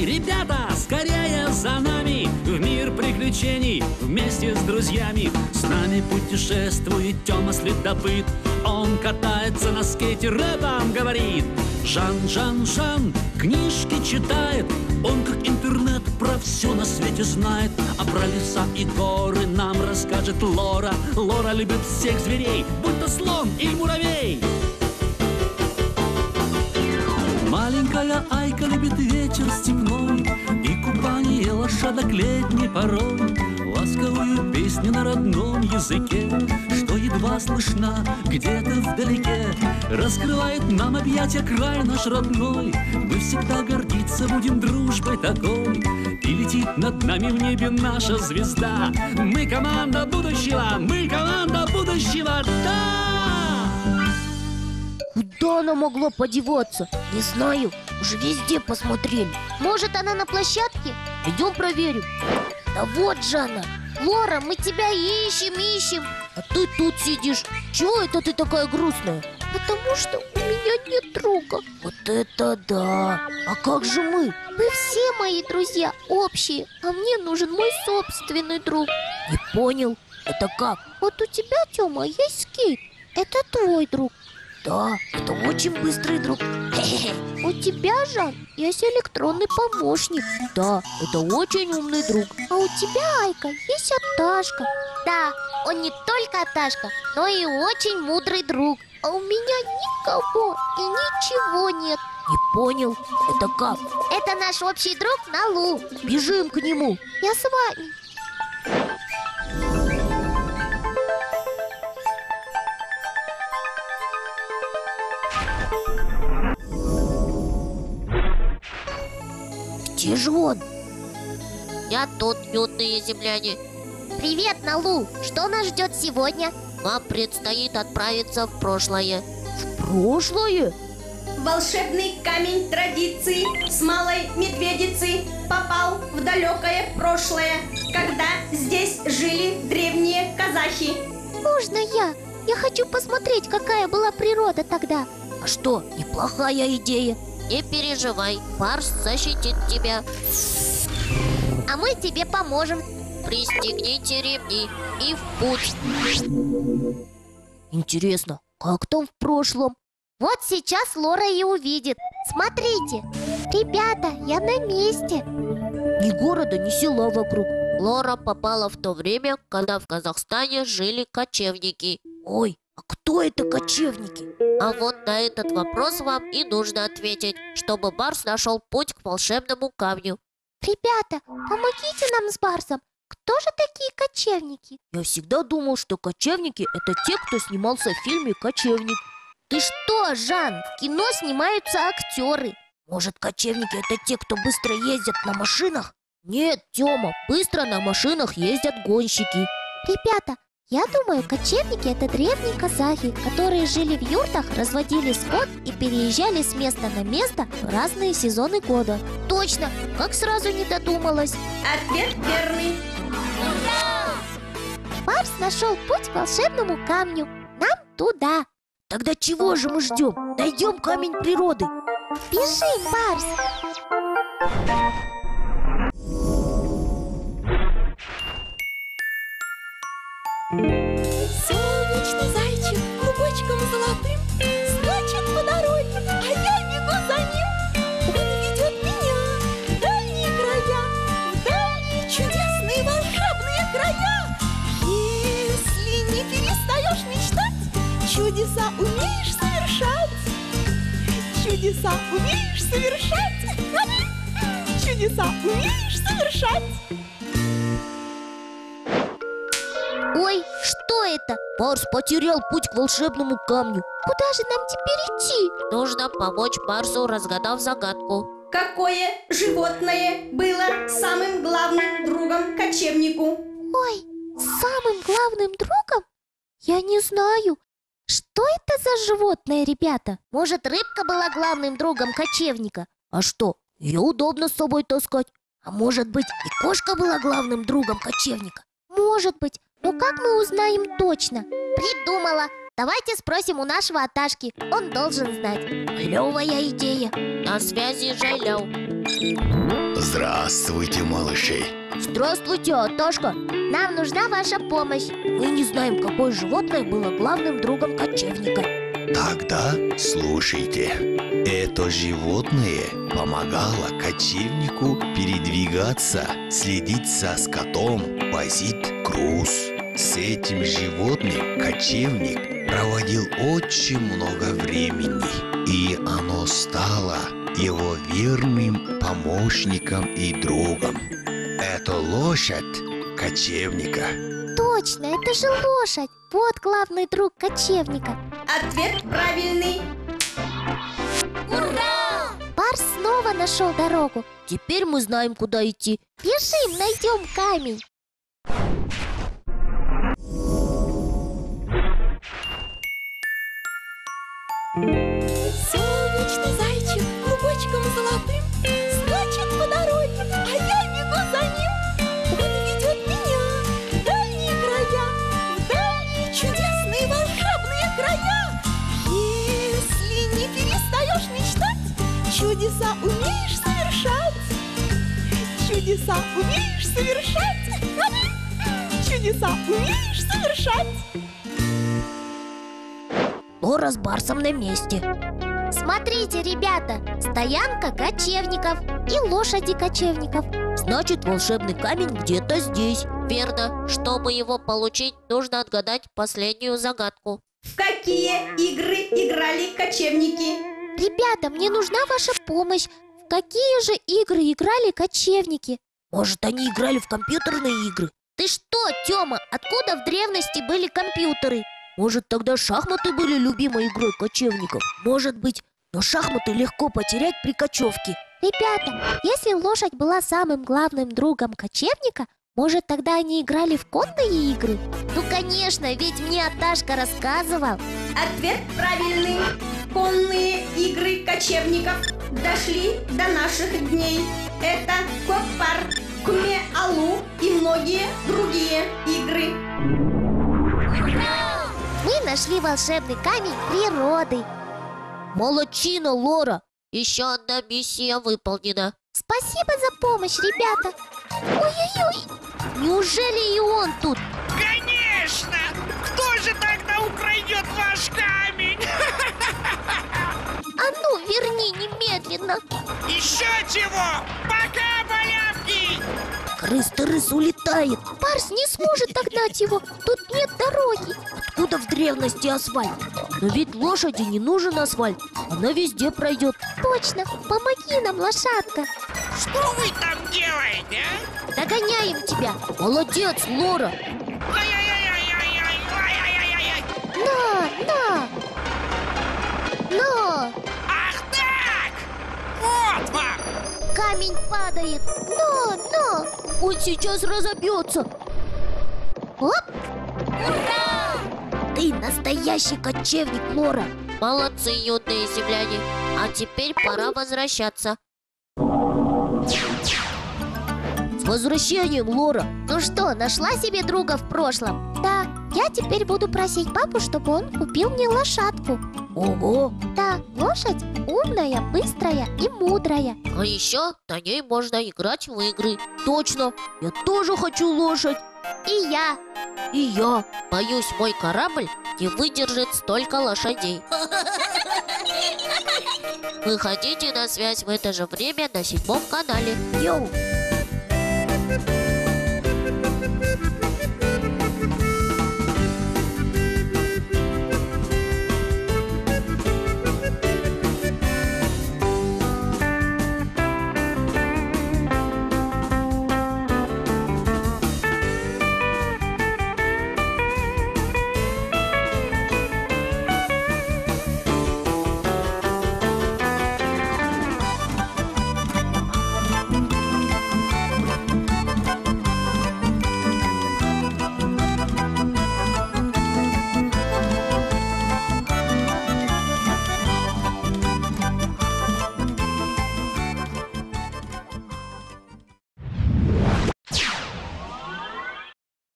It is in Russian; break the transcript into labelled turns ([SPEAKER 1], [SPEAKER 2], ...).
[SPEAKER 1] нами, ребята, скорее за нами в мир приключений вместе с друзьями. С нами путешествует Тёма Следопыт. Он катается на скейте, рэпом говорит. Жан, Жан, Жан книжки читает. Он как интернет про все на свете знает. А про леса и горы нам расскажет Лора. Лора любит всех зверей, будь то слон или муравей. Маленькая Айка любит вечер степной и купание лошадок летней порой. Ласковую песню на родном языке, что едва слышна где-то вдалеке, раскрывает нам объятия край наш родной. Мы всегда гордиться будем дружбой такой, и летит над нами в небе наша звезда. Мы команда будущего, мы команда будущего, да!
[SPEAKER 2] Куда она могла подеваться? Не знаю, уже везде посмотрели.
[SPEAKER 3] Может, она на площадке?
[SPEAKER 2] Идем проверим. Да вот же она.
[SPEAKER 3] Лора, мы тебя ищем.
[SPEAKER 2] А ты тут сидишь. Чего это ты такая грустная?
[SPEAKER 3] Потому что у меня нет друга.
[SPEAKER 2] Вот это да. А как же мы?
[SPEAKER 3] Вы все мои друзья общие, а мне нужен мой собственный друг.
[SPEAKER 2] Не понял. Это как?
[SPEAKER 3] Вот у тебя, Тёма, есть скейт. Это твой друг.
[SPEAKER 2] Да, это очень быстрый друг.
[SPEAKER 3] У тебя, Жан, есть электронный помощник.
[SPEAKER 2] Да, это очень умный друг.
[SPEAKER 3] А у тебя, Айка, есть Аташка. Да, он не только Аташка, но и очень мудрый друг. А у меня никого и ничего нет.
[SPEAKER 2] Не понял, это как?
[SPEAKER 3] Это наш общий друг Налу.
[SPEAKER 2] Бежим к нему.
[SPEAKER 3] Я с вами.
[SPEAKER 2] Где же он?
[SPEAKER 4] Я тут, юные земляне.
[SPEAKER 3] Привет, Налу! Что нас ждет сегодня?
[SPEAKER 4] Вам предстоит отправиться в прошлое.
[SPEAKER 2] В прошлое?
[SPEAKER 5] Волшебный камень традиций с малой медведицей попал в далекое прошлое, когда здесь жили древние казахи.
[SPEAKER 3] Можно я? Я хочу посмотреть, какая была природа тогда.
[SPEAKER 2] А что, неплохая идея.
[SPEAKER 4] Не переживай, Барс защитит тебя.
[SPEAKER 3] А мы тебе поможем.
[SPEAKER 4] Пристегните ремни и в путь.
[SPEAKER 2] Интересно, как там в прошлом?
[SPEAKER 3] Вот сейчас Лора и увидит. Смотрите. Ребята, я на месте.
[SPEAKER 2] Ни города, ни села вокруг.
[SPEAKER 4] Лора попала в то время, когда в Казахстане жили кочевники.
[SPEAKER 2] Ой, а кто это кочевники?
[SPEAKER 4] А вот на этот вопрос вам и нужно ответить, чтобы Барс нашел путь к волшебному камню.
[SPEAKER 3] Ребята, помогите нам с Барсом. Кто же такие кочевники?
[SPEAKER 2] Я всегда думал, что кочевники — это те, кто снимался в фильме «Кочевник».
[SPEAKER 3] Ты что, Жан? В кино снимаются актеры.
[SPEAKER 2] Может, кочевники — это те, кто быстро ездят на машинах? Нет, Тёма, быстро на машинах ездят гонщики.
[SPEAKER 3] Ребята, я думаю, кочевники — это древние казахи, которые жили в юртах, разводили скот и переезжали с места на место в разные сезоны года. Точно, как сразу не додумалась.
[SPEAKER 5] Ответ верный.
[SPEAKER 3] Барс нашел путь к волшебному камню. Нам туда.
[SPEAKER 2] Тогда чего же мы ждем? Найдем камень природы.
[SPEAKER 3] Бежим, Барс.
[SPEAKER 6] Солнечный зайчик клубочком золотым скачет по дороге, а я бегу за ним. Он ведет меня в дальние края, в дальние чудесные волшебные края. Если не перестаешь мечтать, чудеса умеешь совершать. Чудеса умеешь совершать. Чудеса умеешь совершать.
[SPEAKER 3] Ой, что это?
[SPEAKER 2] Барс потерял путь к волшебному камню.
[SPEAKER 3] Куда же нам теперь идти?
[SPEAKER 4] Нужно помочь Барсу, разгадав загадку.
[SPEAKER 5] Какое животное было самым главным другом кочевнику?
[SPEAKER 3] Ой, самым главным другом? Я не знаю. Что это за животное, ребята? Может, рыбка была главным другом кочевника?
[SPEAKER 2] А что, ее удобно с собой таскать? А может быть, и кошка была главным другом кочевника?
[SPEAKER 3] Может быть, но как мы узнаем точно? Придумала. Давайте спросим у нашего Аташки. Он должен знать.
[SPEAKER 2] Клевая идея.
[SPEAKER 4] На связи Жайляу.
[SPEAKER 7] Здравствуйте, малыши.
[SPEAKER 2] Здравствуйте, Аташка.
[SPEAKER 3] Нам нужна ваша помощь.
[SPEAKER 2] Мы не знаем, какое животное было главным другом кочевника.
[SPEAKER 7] Тогда слушайте. Это животное помогало кочевнику передвигаться, следить за скотом, возить груз. С этим животным кочевник проводил очень много времени, и оно стало его верным помощником и другом. Это лошадь кочевника.
[SPEAKER 3] Точно, это же лошадь. Вот главный друг кочевника.
[SPEAKER 5] Ответ правильный.
[SPEAKER 3] Барс снова нашел дорогу.
[SPEAKER 2] Теперь мы знаем, куда идти.
[SPEAKER 3] Бежим, найдем камень.
[SPEAKER 6] Солнечный зайчик клубочком золотым скачет по дороге, а я бегу за ним. Он ведет меня в дальние края, в дальние чудесные волшебные края. Если не перестаешь мечтать, чудеса умеешь совершать. Чудеса умеешь совершать. Чудеса умеешь совершать.
[SPEAKER 2] Лора с Барсом на месте.
[SPEAKER 3] Смотрите, ребята, стоянка кочевников и лошади кочевников.
[SPEAKER 2] Значит, волшебный камень где-то здесь.
[SPEAKER 4] Верно. Чтобы его получить, нужно отгадать последнюю загадку.
[SPEAKER 5] В какие игры играли кочевники?
[SPEAKER 3] Ребята, мне нужна ваша помощь. В какие же игры играли кочевники?
[SPEAKER 2] Может, они играли в компьютерные игры?
[SPEAKER 3] Ты что, Тёма, откуда в древности были компьютеры?
[SPEAKER 2] Может, тогда шахматы были любимой игрой кочевников? Может быть, но шахматы легко потерять при кочевке.
[SPEAKER 3] Ребята, если лошадь была самым главным другом кочевника, может, тогда они играли в конные игры? Ну, конечно, ведь мне Аташка рассказывал.
[SPEAKER 5] Ответ правильный. Конные игры кочевников дошли до наших дней. Это Коппар, Кме-Алу и многие другие игры.
[SPEAKER 3] Мы нашли волшебный камень природы.
[SPEAKER 2] Молодчина, Лора!
[SPEAKER 4] Еще одна миссия выполнена.
[SPEAKER 3] Спасибо за помощь, ребята. Ой-ой-ой.
[SPEAKER 2] Неужели и он тут?
[SPEAKER 8] Конечно! Кто же тогда украдет ваш камень?
[SPEAKER 3] А ну, верни немедленно.
[SPEAKER 8] Еще чего? Пока, малявки!
[SPEAKER 2] Крыс-тырыс улетает.
[SPEAKER 3] Барс не сможет догнать его. Тут нет дороги.
[SPEAKER 2] Откуда в древности асфальт? Но ведь лошади не нужен асфальт. Она везде пройдет.
[SPEAKER 3] Точно. Помоги нам, лошадка.
[SPEAKER 8] Что вы там делаете, а?
[SPEAKER 3] Догоняем тебя.
[SPEAKER 2] Молодец, Лора.
[SPEAKER 8] Ай-яй-яй-яй-яй-яй! Ай-яй-яй-яй!
[SPEAKER 3] На.
[SPEAKER 8] Ах так! Вот вам!
[SPEAKER 3] Камень падает. На.
[SPEAKER 2] Он сейчас разобьется.
[SPEAKER 3] Оп.
[SPEAKER 2] Ты настоящий кочевник, Лора.
[SPEAKER 4] Молодцы, юные земляне. А теперь пора возвращаться.
[SPEAKER 2] С возвращением, Лора.
[SPEAKER 3] Ну что, нашла себе друга в прошлом? Да, я теперь буду просить папу, чтобы он купил мне лошадку.
[SPEAKER 2] Ого.
[SPEAKER 3] Да, лошадь умная, быстрая и мудрая.
[SPEAKER 4] А еще на ней можно играть в игры.
[SPEAKER 2] Точно. Я тоже хочу лошадь.
[SPEAKER 3] И я.
[SPEAKER 2] И я.
[SPEAKER 4] Боюсь, мой корабль не выдержит столько лошадей. Выходите на связь в это же время на 7-м канале.
[SPEAKER 2] Йоу.